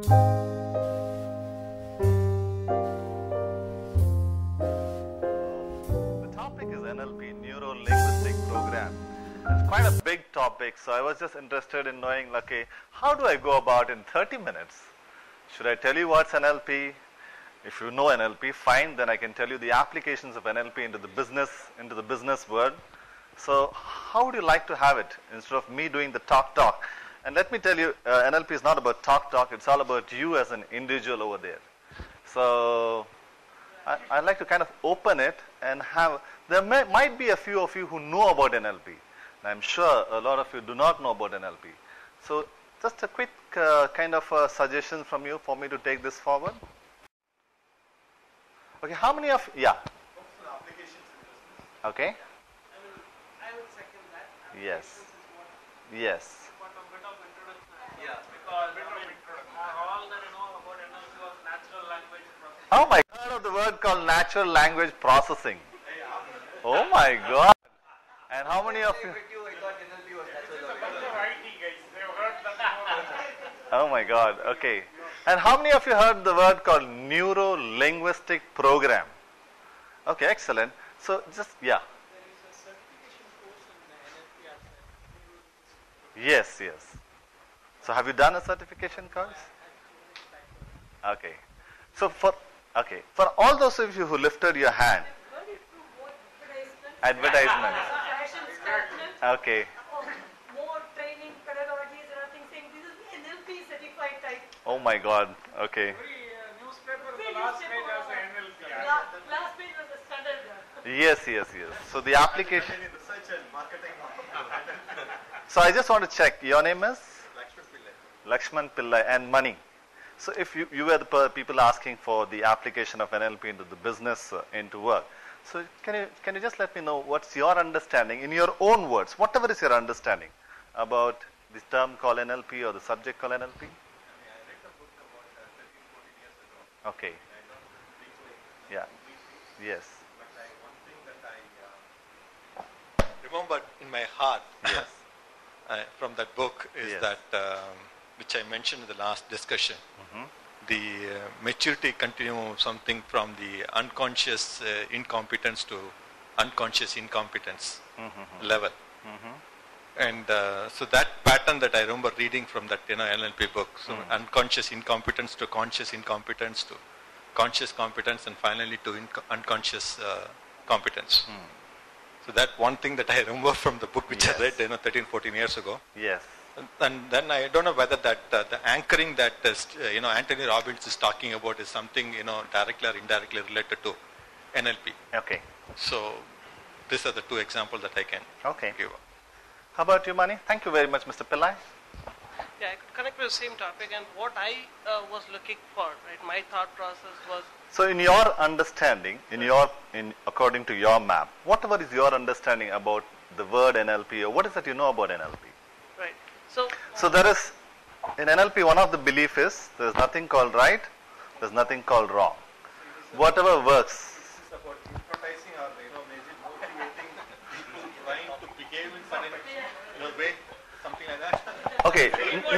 The topic is NLP, Neuro Linguistic Program. It's quite a big topic, so I was just interested in knowing, okay, how do I go about in 30 minutes? Should I tell you what's NLP? If you know NLP, fine, then I can tell you the applications of NLP into the business world. So how would you like to have it instead of me doing the talk? And let me tell you, NLP is not about talk, it's all about you as an individual over there. So I'd like to kind of open it and might be a few of you who know about NLP. And I'm sure a lot of you do not know about NLP. So just a quick kind of suggestion from you for me to take this forward. Okay, how many of, yeah. Okay. I would second that. Yes. Yes. Yeah, because all that I know about NLP was natural language processing. Oh my God, of the word called natural language processing. Oh my God. And how many of you? Oh my God, okay. And how many of you heard the word called Neuro Linguistic Program? Okay, excellent. So just, yeah. Yes. So have you done a certification course? Okay. So for all those of you who lifted your hand. Advertisement. Okay. More training, pedagogies and everything saying this is the NLP certified type. Oh my God. Okay. Every newspaper, the last page has the NLP. Last page was the standard. Yes. So the application. So I just want to check. Your name is? Lakshman Pillai and Mani. So if you were the people asking for the application of NLP into the business, into work. So can you just let me know what's your understanding in your own words, whatever is your understanding about this term called NLP or the subject called NLP? I read a book about 13, 14 years ago. Okay. I don't know deeply. Yeah. Yes. But one thing that I remembered in my heart Yes. from that book is Yes. that, which I mentioned in the last discussion, Mm-hmm. the maturity continuum, something from the unconscious incompetence to unconscious incompetence level. And so that pattern that I remember reading from that NLP book, so unconscious incompetence to conscious incompetence to conscious competence and finally to unconscious competence. So that one thing that I remember from the book which Yes. I read 13, 14 years ago. Yes. And then I don't know whether that the anchoring that Anthony Robbins is talking about is something directly or indirectly related to NLP. Okay. So these are the two examples that I can give. How about you, Mani? Thank you very much, Mr. Pillai. Yeah, I could connect with the same topic, and what I was looking for, right, my thought process was. So in your understanding, according to your map, whatever is your understanding about the word NLP, or what is that you know about NLP? Right. So there is, in NLP, one of the belief is there's nothing called right, there's nothing called wrong. Whatever works. This is about hypnotizing or motivating people trying to behave in certain way, something like that. Okay,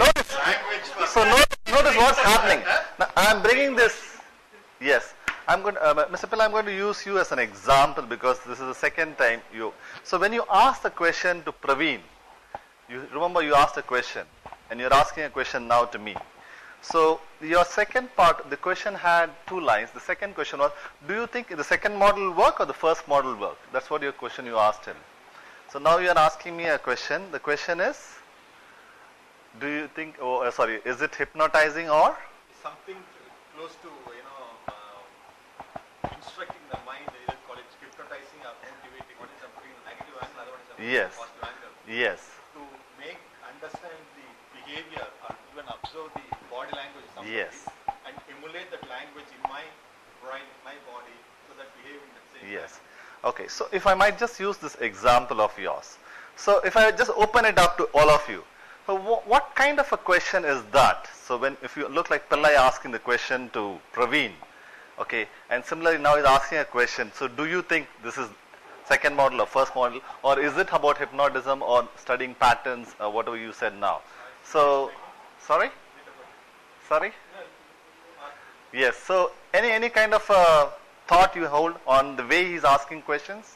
notice what's happening. Now, I'm bringing this. Yes, Mr. Pillai, I'm going to use you as an example because this is the second time you. So when you ask the question to Praveen, you remember you asked a question, and you're asking a question now to me. So your second part, the question had two lines. The second question was, do you think the second model will work or the first model will work? That's what your question you asked him. So now you are asking me a question. The question is, do you think, is it hypnotizing or? Something close to, instructing the mind, either call it hypnotizing or motivating. One is something negative angle, other one is something Yes. positive angle. Yes. To understand the behavior or even observe the body language of somebody Yes. and emulate that language in my brain, my body, so that behave in the same Yes. Okay, so if I might just use this example of yours. So if I just open it up to all of you. So what kind of a question is that? So if you look like Pillai asking the question to Praveen, okay, and similarly now he's asking a question. So do you think this is second model or first model, or is it about hypnotism or studying patterns or whatever you said now? So, sorry? Sorry? Yes. So any kind of thought you hold on the way he's asking questions?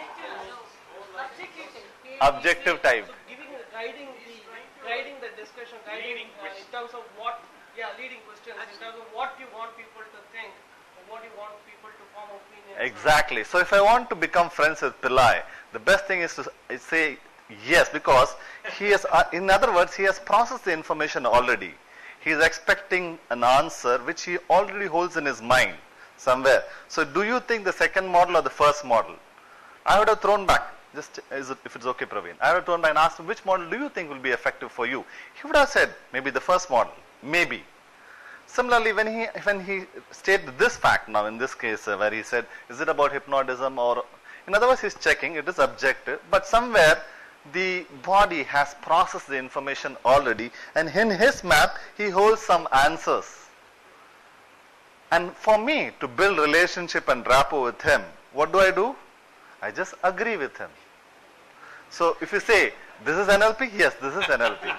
Objective type. So guiding the discussion, guiding in terms of what, leading questions, in terms of what you want people to think, or what you want people to form opinions. Exactly. So if I want to become friends with Pillai, the best thing is to say yes, because he has, in other words, he has processed the information already. He is expecting an answer which he already holds in his mind somewhere. So do you think the second model or the first model? I would have thrown back, just if it's okay, Praveen. I would have thrown back and asked him, which model do you think will be effective for you? He would have said, maybe the first model, maybe. Similarly, when he stated this fact now in this case where he said, is it about hypnotism or, in other words, he's checking, it is objective, but somewhere the body has processed the information already, and in his map, he holds some answers. And for me to build relationship and rapport with him, what do? I just agree with him. So if you say, this is NLP, yes, this is NLP.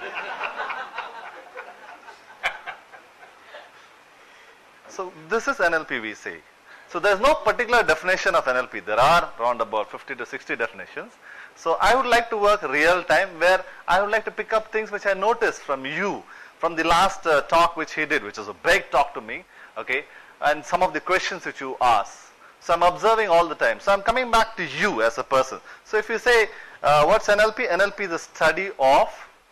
So this is NLP, we say. So there's no particular definition of NLP. There are around about 50 to 60 definitions. So I would like to work real time, where I would like to pick up things which I noticed from you, from the last talk which he did, which was a break talk to me, okay, and some of the questions which you asked. So I'm observing all the time. So I'm coming back to you as a person. So if you say, what's NLP? NLP is the study of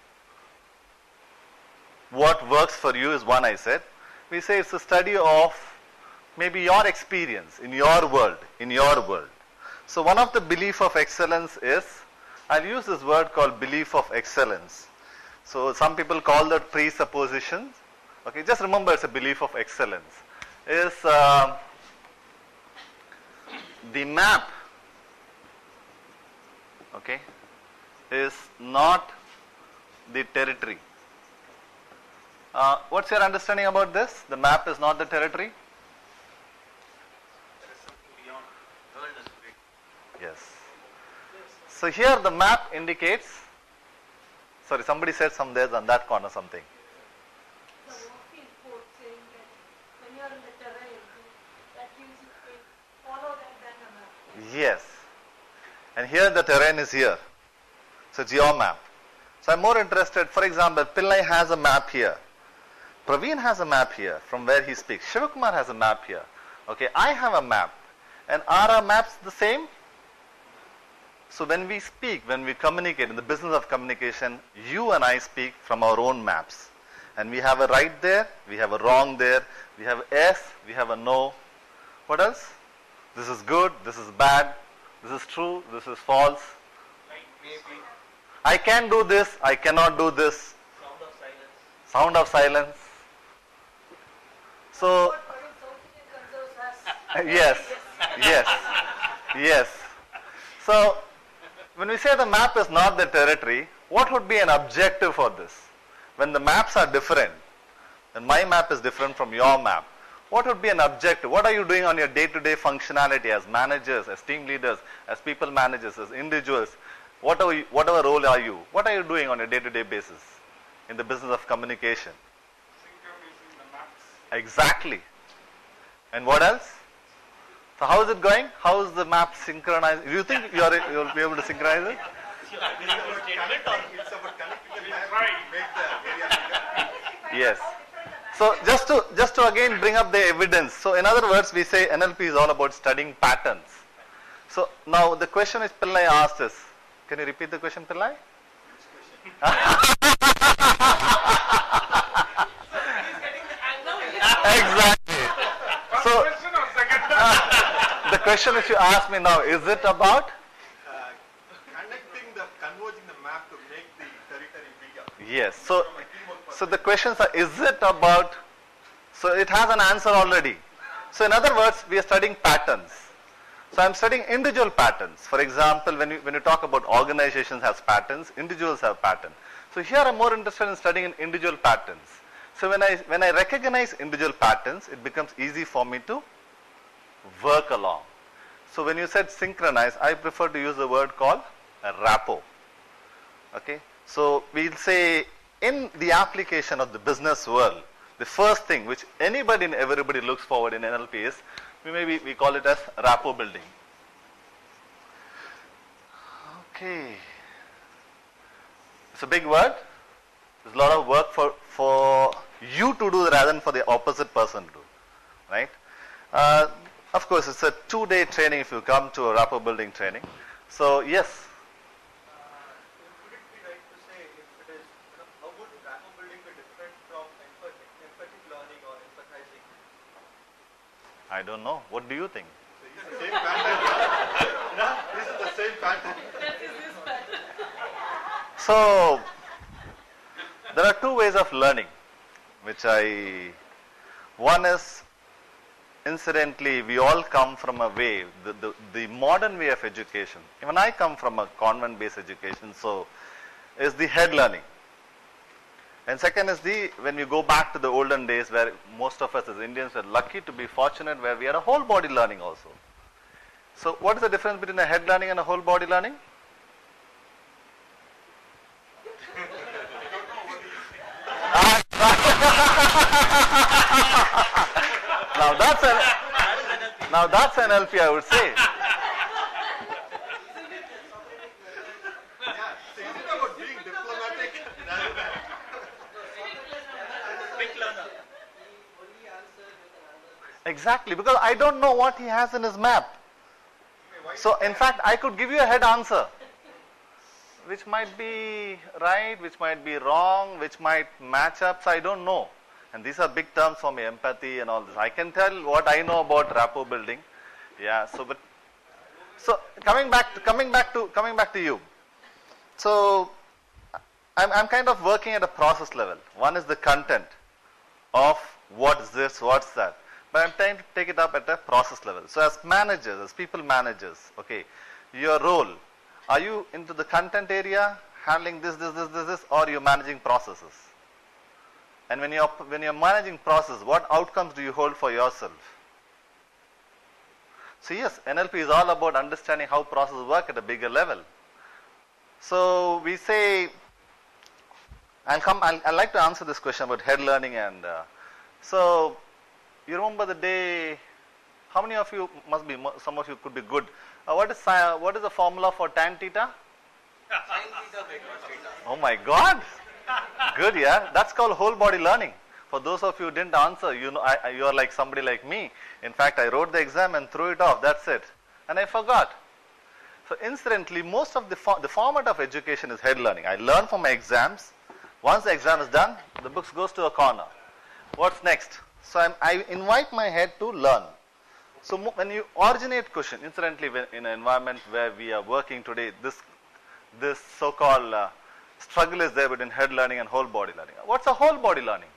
what works for you is one, I said. We say it's a study of maybe your experience in your world, So one of the belief of excellence is, I'll use this word called belief of excellence. So some people call that presuppositions. Okay, just remember it's a belief of excellence. Is the map, okay, is not the territory. What's your understanding about this? The map is not the territory? There is something beyond. The world is big. Yes. So here the map indicates, sorry, somebody said some there's on that corner something. The walking quote saying that when you are in the terrain, that gives you a follow that than a map. Yes. And here the terrain is here. So it's your map. So I'm more interested, for example, Pillai has a map here. Praveen has a map here from where he speaks. Shivakumar has a map here. Okay, I have a map. And are our maps the same? So when we speak, when we communicate, in the business of communication, you and I speak from our own maps. And we have a right there, we have a wrong there, we have a yes, we have a no. What else? This is good, this is bad, this is true, this is false. Like maybe I can do this, I cannot do this. sound of silence. Sound of silence. So, What South Indian conserves us. yes. So, when we say the map is not the territory, what would be an objective for this? When the maps are different, and my map is different from your map, what would be an objective? What are you doing on your day-to-day functionality as managers, as team leaders, as people managers, as individuals? Whatever role are you? What are you doing on a day-to-day basis in the business of communication? Synchronizing the maps. Exactly. And what else? So how is it going? How is the map synchronized? Do you think you'll be able to synchronize it? It's about connecting the map to make the area bigger. Yes. So just to again bring up the evidence. So in other words, we say NLP is all about studying patterns. So now the question which Pillai asked is, can you repeat the question, Pillai? Exactly. So the question which you asked me now, is it about? Converging the map to make the territory bigger. Yes. So the questions are, is it about? So it has an answer already. So in other words, we are studying patterns. So I'm studying individual patterns. For example, when you talk about organizations has patterns, individuals have patterns. So here I'm more interested in studying individual patterns. So when I recognize individual patterns, it becomes easy for me to work along. So when you said synchronize, I prefer to use the word called a rapport. Okay. So we'll say in the application of the business world, the first thing which anybody and everybody looks forward in NLP is, we call it as rapport building. Okay. It's a big word. There's a lot of work for you to do rather than for the opposite person to do, right? Of course, it's a 2-day training if you come to a rapport building training. So, yes. Would it be right to say, if it is, how would rapport building be different from empathic learning or empathizing? I don't know. What do you think? It's the same pattern. This is the same pattern. So, there are 2 ways of learning, one is, incidentally, we all come from a way, the modern way of education. Even I come from a convent-based education, so is the head learning. And second is when we go back to the olden days where most of us as Indians were lucky to be fortunate where we had a whole body learning also. So what is the difference between a head learning and a whole body learning? Now that's NLP, I would say. So is it about being diplomatic? Exactly, because I don't know what he has in his map. So in fact, I could give you a head answer, which might be right, which might be wrong, which might match up, so I don't know. And these are big terms for me, empathy and all this. I can tell what I know about rapport building. Yeah, so coming back to you. So I'm kind of working at a process level. One is the content of what's this, what's that. But I'm trying to take it up at a process level. So as managers, as people managers, okay, your role, are you into the content area, handling this, or are you managing processes? And when you're managing process, what outcomes do you hold for yourself? So yes, NLP is all about understanding how processes work at a bigger level. So we say, I'd like to answer this question about head learning. And so you remember the day, how many of you some of you could be good. What is the formula for tan theta? Oh my God. Good, yeah. That's called whole body learning. For those of you who didn't answer, you are like somebody like me. In fact, I wrote the exam and threw it off. That's it. And I forgot. So incidentally, most of the format of education is head learning. I learn from my exams. Once the exam is done, the books goes to a corner. What's next? So I invite my head to learn. So when you originate question, incidentally, in an environment where we are working today, this so-called struggle is there between head learning and whole body learning. What's a whole body learning?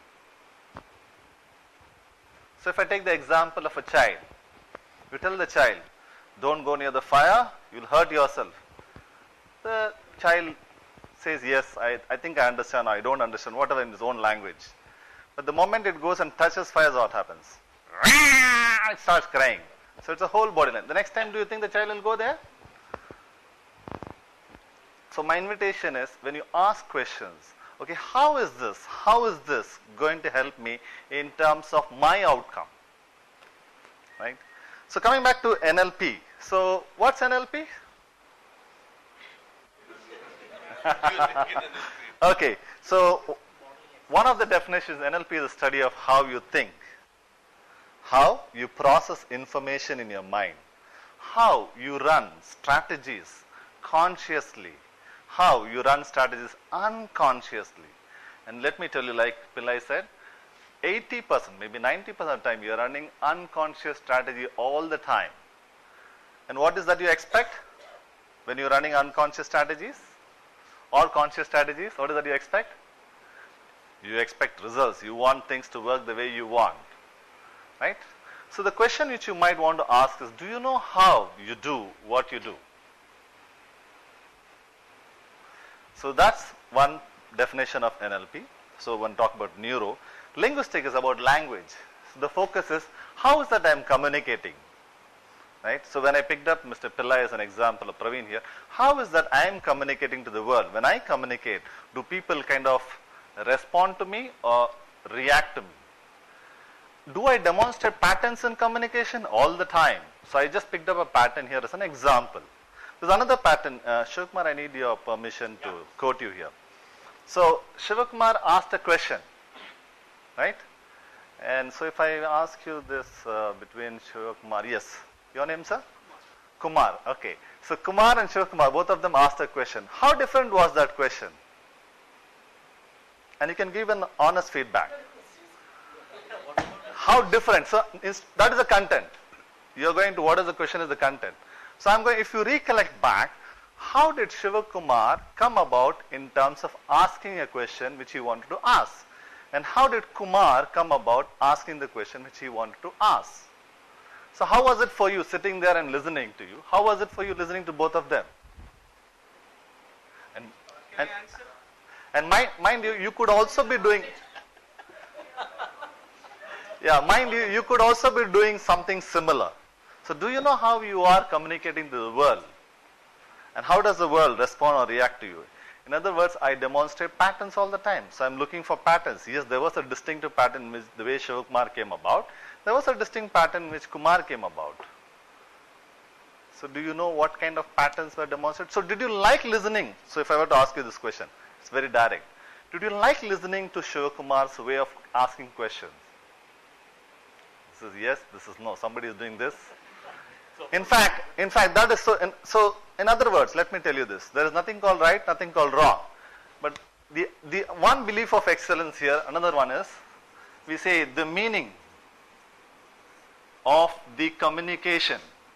So if I take the example of a child, you tell the child, don't go near the fire, you'll hurt yourself. The child says, yes, I think I understand, or I don't understand, whatever in his own language. But the moment it goes and touches fire, what happens? It starts crying. So it's a whole body learning. The next time, do you think the child will go there? So my invitation is, when you ask questions, okay, how is this going to help me in terms of my outcome, right? So coming back to NLP. So what's NLP? Okay, so one of the definitions, NLP is a study of how you think, how you process information in your mind, how you run strategies consciously, how you run strategies unconsciously. And let me tell you, like Pillai said, 80%, maybe 90% of the time you are running unconscious strategy all the time. And what is that you expect when you are running unconscious strategies or conscious strategies? What is that you expect? You expect results. You want things to work the way you want, right? So the question which you might want to ask is, do you know how you do what you do? So that's one definition of NLP. So when talk about neuro, linguistic is about language. So the focus is, how is that I am communicating, right? So when I picked up Mr. Pillai as an example, of Praveen here, how is that I am communicating to the world? When I communicate, do people kind of respond to me or react to me? do I demonstrate patterns in communication? All the time. So I just picked up a pattern here as an example. There's another pattern. Shivakumar, I need your permission to quote you here. So Shivakumar asked a question, right? And so if I ask you this between Shivakumar, yes, your name, sir? Kumar. Okay. So Kumar and Shivakumar, both of them asked a question. How different was that question? And you can give an honest feedback. How different? So that is the content. You're going to, what is the question is the content. So I'm going, if you recollect back, how did Shivakumar come about in terms of asking a question which he wanted to ask? And how did Kumar come about asking the question which he wanted to ask? So how was it for you sitting there and listening to you? How was it for you listening to both of them? And mind you, you could also be doing, yeah, mind you, you could also be doing something similar. So do you know how you are communicating to the world? And how does the world respond or react to you? In other words, I demonstrate patterns all the time. So I'm looking for patterns. Yes, there was a distinctive pattern which the way Shivakumar came about. There was a distinct pattern which Kumar came about. So do you know what kind of patterns were demonstrated? So did you like listening? So if I were to ask you this question, it's very direct. Did you like listening to Shivakumar's way of asking questions? This is yes, this is no. Somebody is doing this. In fact, that is so. So, in other words, let me tell you this: there is nothing called right, nothing called wrong. But the one belief of excellence here, another one is, we say the meaning of the communication.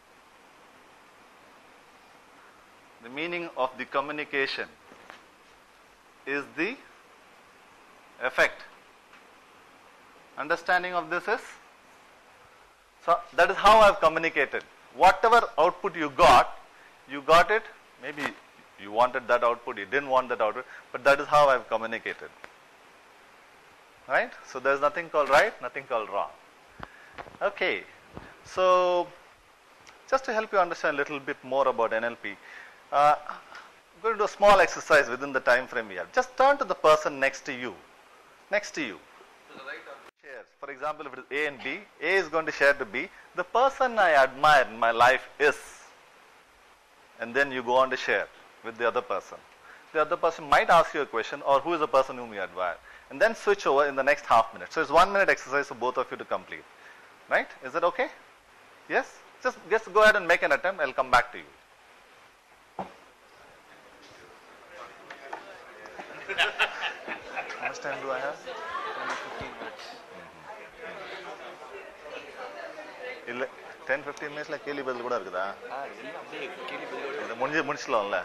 The meaning of the communication is the effect. Understanding of this is, so that is how I have communicated. Whatever output you got it, maybe you wanted that output, you didn't want that output, but that is how I have communicated. Right? So there is nothing called right, nothing called wrong. Okay. So just to help you understand a little bit more about NLP, I'm going to do a small exercise within the time frame we have. Just turn to the person next to you. Next to you. Shares. For example, if it is A and B, A is going to share to B. The person I admire in my life is, and then you go on to share with the other person. The other person might ask you a question, or who is the person whom you admire, and then switch over in the next half minute. So it's 1 minute exercise for both of you to complete. Right? Is that okay? Yes? Just go ahead and make an attempt. I'll come back to you. How much time do I have? 10-15 minutes like கேள்வி பதில் கூட இருக்குதா? இது முடிச்சிடலாம்ல?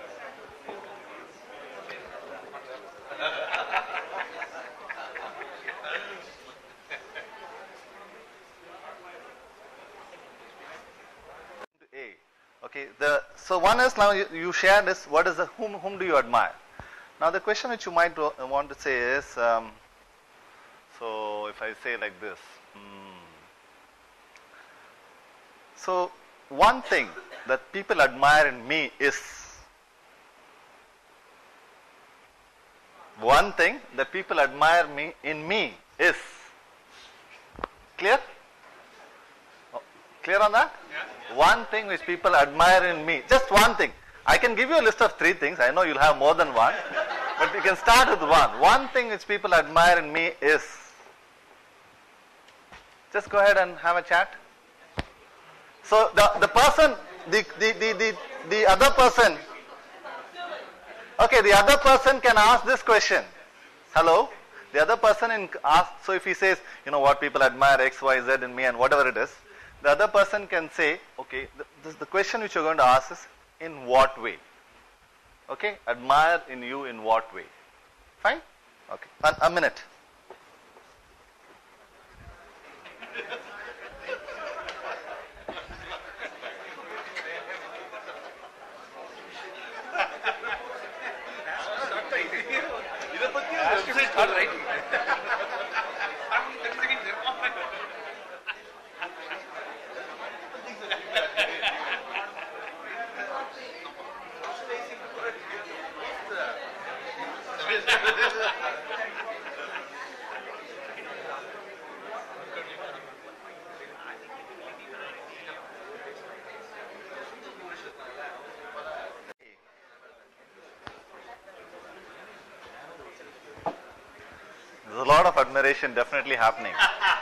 Okay, so one is now you shared is what is the whom do you admire? Now the question which you might want to say is, so if I say like this, so one thing that people admire in me is, one thing that people admire in me is, clear? Clear on that? Yeah. One thing which people admire in me, just one thing. I can give you a list of 3 things. I know you'll have more than one, but you can start with one. One thing which people admire in me is. Just go ahead and have a chat. So the person, the other person, okay, the other person can ask this question. Hello? The other person ask, so if he says, you know what, people admire X, Y, Z in me and whatever it is, the other person can say, okay, the question which you're going to ask is, in what way? Okay, admire in you in what way? Fine? Okay, a minute. lot of admiration definitely happening.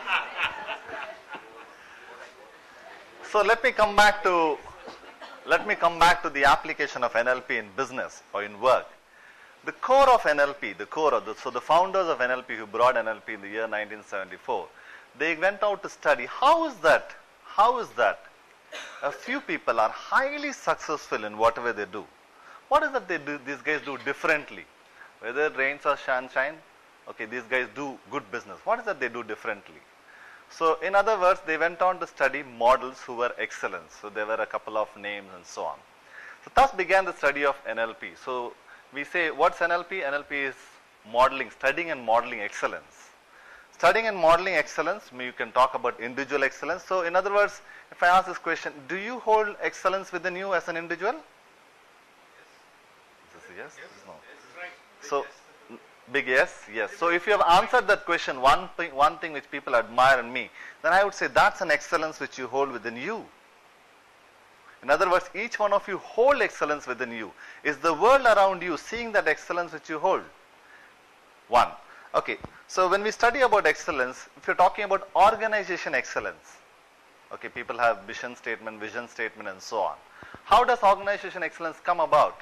So let me come back to the application of NLP in business or in work. The core of NLP, so the founders of NLP who brought NLP in the year 1974, they went out to study how is that a few people are highly successful in whatever they do. What is that these guys do differently? Whether it rains or sunshine, okay, these guys do good business. What is that they do differently? So in other words, they went on to study models who were excellent. So there were a couple of names and so on. So thus began the study of NLP. So we say, what's NLP? NLP is modeling, studying and modeling excellence. Studying and modeling excellence, you can talk about individual excellence. So in other words, if I ask this question, do you hold excellence within you as an individual? Yes. Is this a yes? Yes. No. Yes. Right. So big yes, yes. So if you have answered that question, one thing which people admire in me, then I would say that's an excellence which you hold within you. In other words, each one of you hold excellence within you. Is the world around you seeing that excellence which you hold? One. Okay. So when we study about excellence, if you're talking about organization excellence, okay, people have vision statement and so on. How does organization excellence come about?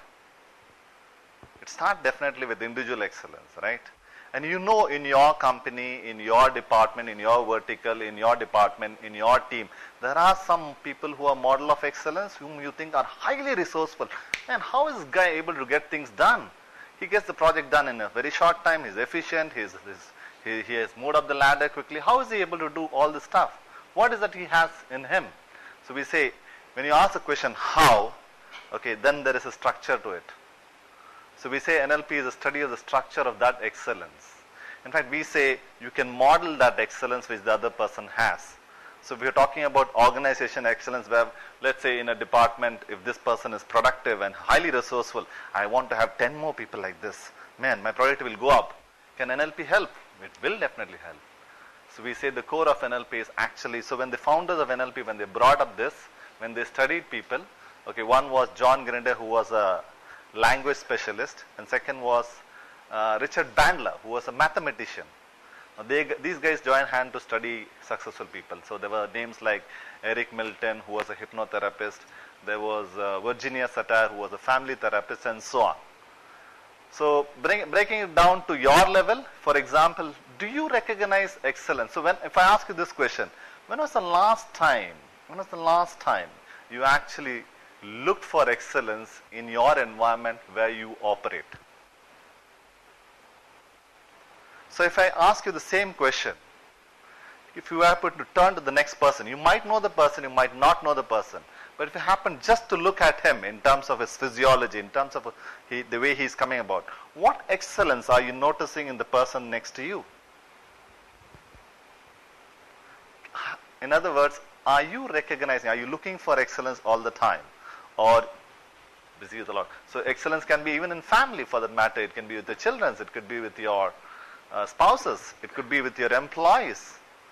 It starts definitely with individual excellence, right? And you know, in your company, in your department, in your vertical, in your department, in your team, there are some people who are model of excellence whom you think are highly resourceful. Man, how is this guy able to get things done? He gets the project done in a very short time. He's efficient. He has moved up the ladder quickly. How is he able to do all this stuff? What is that he has in him? So we say, when you ask the question, how, okay, then there is a structure to it. So we say NLP is a study of the structure of that excellence. In fact, we say you can model that excellence which the other person has. So if we are talking about organization excellence, where let's say in a department, if this person is productive and highly resourceful, I want to have 10 more people like this. Man, my productivity will go up. Can NLP help? It will definitely help. So we say the core of NLP is actually, so when the founders of NLP, when they brought up this, when they studied people, okay, one was John Grinder, who was a language specialist, and second was Richard Bandler, who was a mathematician. Now these guys joined hand to study successful people. So there were names like Eric Milton, who was a hypnotherapist. There was Virginia Satir, who was a family therapist, and so on. So breaking it down to your level, for example, do you recognize excellence? So if I ask you this question, when was the last time you actually looked for excellence in your environment where you operate? So if I ask you the same question, if you happen to turn to the next person, you might know the person, you might not know the person, but if you happen just to look at him in terms of his physiology, in terms of the way he's coming about, what excellence are you noticing in the person next to you? In other words, are you recognizing, are you looking for excellence all the time? Or busy with a lot. So excellence can be even in family, for that matter. It can be with the children, it could be with your spouses, it could be with your employees.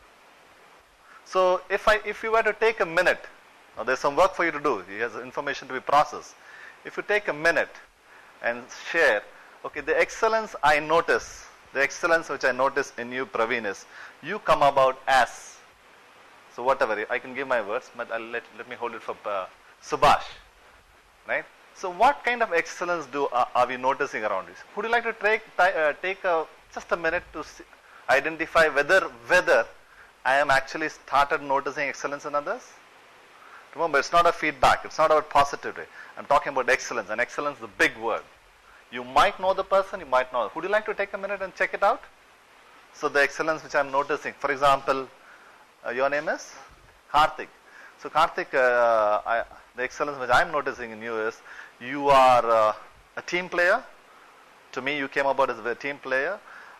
So if you were to take a minute, now there's some work for you to do, there's information to be processed. If you take a minute and share, okay, the excellence I notice, the excellence which I notice in you, Praveen, is you come about as, so whatever, I can give my words, but let me hold it for Subhash, right? So what kind of excellence are we noticing around this? Would you like to take just a minute to identify whether I am actually started noticing excellence in others? Remember, it's not a feedback, it's not about positivity. I'm talking about excellence, and excellence is a big word. You might know the person, you might not. Would you like to take a minute and check it out? So the excellence which I'm noticing, for example, your name is? Karthik. So Karthik, the excellence which I'm noticing in you is, you are a team player. To me, you came about as a team player.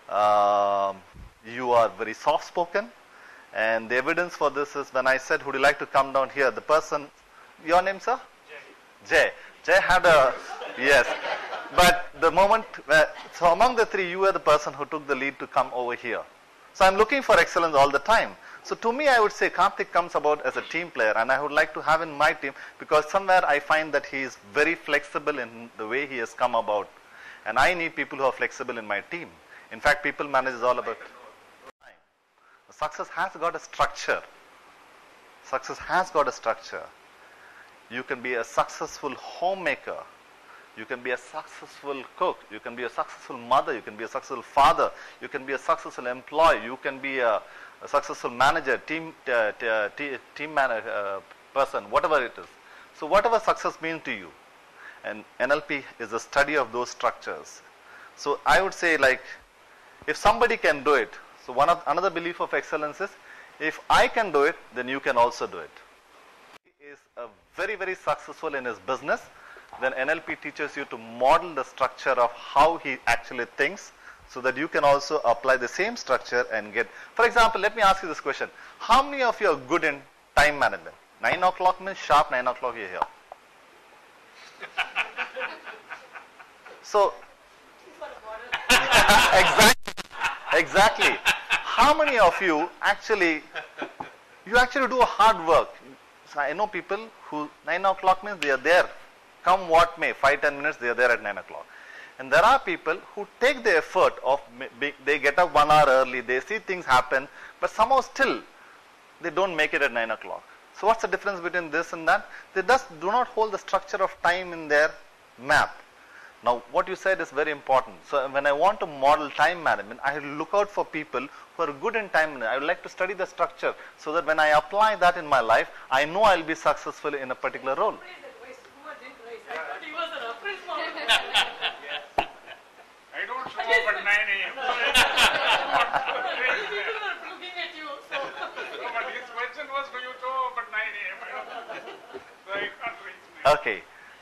You are very soft spoken. And the evidence for this is when I said, would you like to come down here? The person, your name, sir? Jay. Jay had a, yes. But the moment, so among the three, you were the person who took the lead to come over here. So I'm looking for excellence all the time. So to me, I would say Karthik comes about as a team player, and I would like to have in my team, because somewhere I find that he is very flexible in the way he has come about. And I need people who are flexible in my team. In fact, people manage is all about, Success has got a structure. Success has got a structure. You can be a successful homemaker. You can be a successful cook. You can be a successful mother. You can be a successful father. You can be a successful employee. You can be a successful manager, team manager, person, whatever it is. So whatever success means to you, and NLP is the study of those structures. So I would say, like, if somebody can do it, so another belief of excellence is, if I can do it, then you can also do it. He is very, very successful in his business. Then NLP teaches you to model the structure of how he actually thinks, so that you can also apply the same structure and get. For example, let me ask you this question. How many of you are good in time management? 9 o'clock means sharp 9 o'clock you're here. So, exactly. How many of you actually do a hard work? So I know people who 9 o'clock means they are there. Come what may, 5-10 minutes they are there at 9 o'clock. And there are people who take the effort of, they get up 1 hour early, they see things happen, but somehow still they don't make it at 9 o'clock. So what's the difference between this and that? They just do not hold the structure of time in their map. Now what you said is very important. So when I want to model time management, I look out for people who are good in time management. I would like to study the structure so that when I apply that in my life, I know I'll be successful in a particular role. I don't show up at 9 a.m. Looking at you. So. No, but his question was, do you show up at 9 a.m.? So I can't reach me. Okay.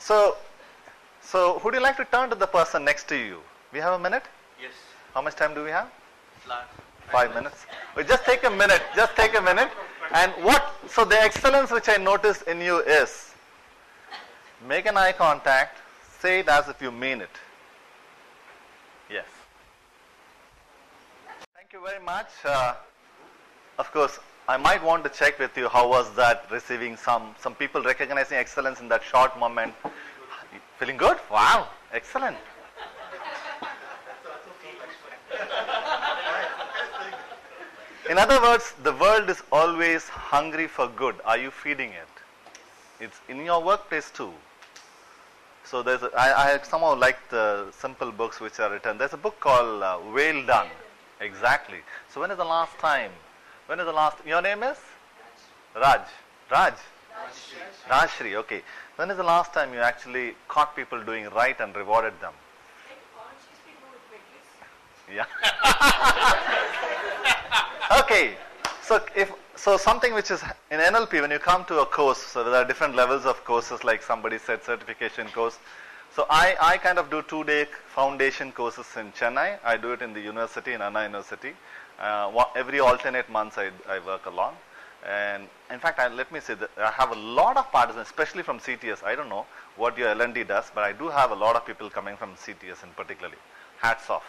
So would you like to turn to the person next to you? We have a minute? Yes. How much time do we have? Last. 5 minutes. Well, just take a minute. Just take a minute. And so the excellence which I notice in you is, make an eye contact, say it as if you mean it. Yes. Thank you very much. Of course, I might want to check with you how was that receiving some people recognizing excellence in that short moment. Feeling good? Wow, excellent. In other words, the world is always hungry for good. Are you feeding it? It's in your workplace too. So I somehow like the simple books which are written. There's a book called Well Done. Exactly. So when is the last time? Your name is? Raj. Rajshri, okay. When is the last time you actually caught people doing right and rewarded them? Yeah. Okay. So something which is in NLP, when you come to a course, so there are different levels of courses, like somebody said certification course. So I kind of do 2-day foundation courses in Chennai. I do it in the university, in Anna University. Every alternate months I work along. And in fact, let me say that I have a lot of participants, especially from CTS. I don't know what your L&D does, but I do have a lot of people coming from CTS in particularly. Hats off.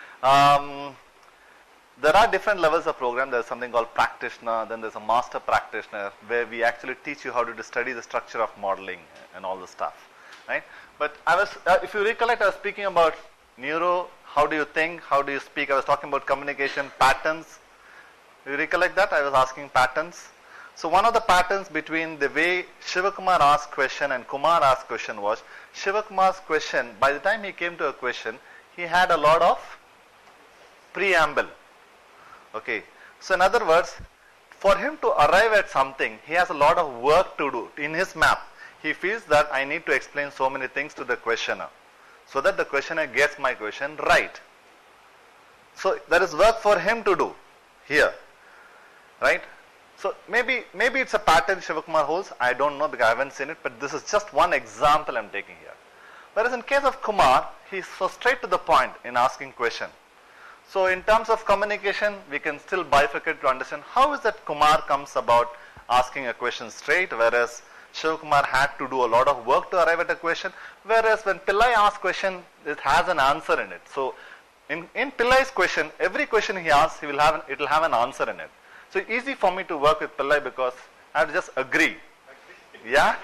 There are different levels of program. There's something called practitioner, then there's a master practitioner, where we actually teach you how to study the structure of modeling and all the stuff, right? But if you recollect, I was speaking about neuro, how do you think, how do you speak? I was talking about communication patterns. You recollect that? I was asking patterns. So one of the patterns between the way Shivakumar asked question and Kumar asked question was, Shivakumar's question, by the time he came to a question, he had a lot of preamble. Okay. So in other words, for him to arrive at something, he has a lot of work to do. In his map, he feels that I need to explain so many things to the questioner, so that the questioner gets my question right. So there is work for him to do here. Right? So maybe it's a pattern Shivakumar holds. I don't know because I haven't seen it, but this is just one example I'm taking here. Whereas in case of Kumar, he's so straight to the point in asking question. So in terms of communication, we can still bifurcate to understand how is that Kumar comes about asking a question straight, whereas Shivakumar had to do a lot of work to arrive at a question, whereas when Pillai asks question, it has an answer in it. So in Pillai's question, every question he asks, it will have an answer in it. So easy for me to work with Pillai because I have to just agree. Yeah?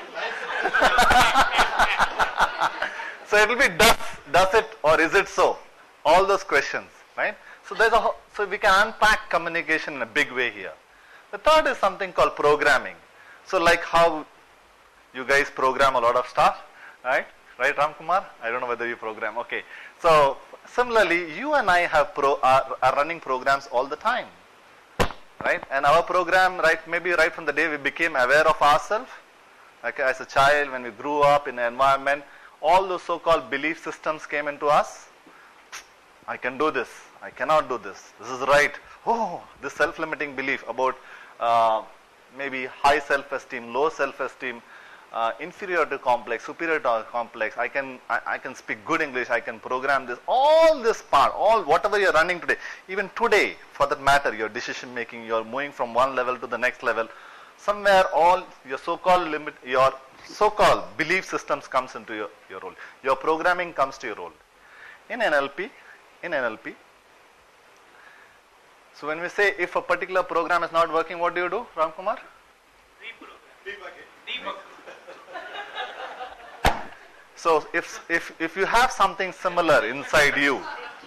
So it will be does it or is it so? All those questions, right? So so we can unpack communication in a big way here. The third is something called programming. So like how you guys program a lot of stuff, right? Right, Ram Kumar? I don't know whether you program. Okay. So similarly, you and I are running programs all the time, right? And our program, right, maybe right from the day we became aware of ourselves, okay, as a child, when we grew up in an environment, all those so-called belief systems came into us. I can do this. I cannot do this. This is right. Oh, this self-limiting belief about maybe high self-esteem, low self-esteem, inferiority complex, superiority complex. I can speak good English. I can program this. All this part, all whatever you're running today, even today, for that matter, your decision making, you're moving from one level to the next level. Somewhere, all your so-called belief systems comes into your role. Your programming comes to your role. In NLP. So when we say if a particular program is not working, what do you do, Ram Kumar? Debug. So if you have something similar inside you,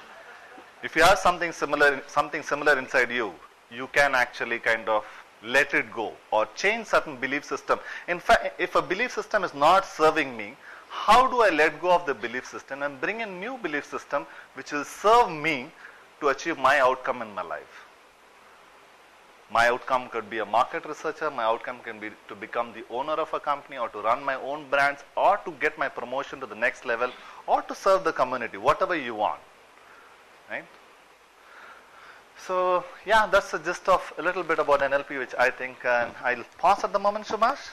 something similar inside you, you can actually kind of let it go or change certain belief system. In fact, if a belief system is not serving me, how do I let go of the belief system and bring in new belief system which will serve me to achieve my outcome in my life? My outcome could be a market researcher, my outcome can be to become the owner of a company or to run my own brands or to get my promotion to the next level or to serve the community, whatever you want, right? So yeah, that's the gist of a little bit about NLP, which I think I'll pause at the moment, Subhash.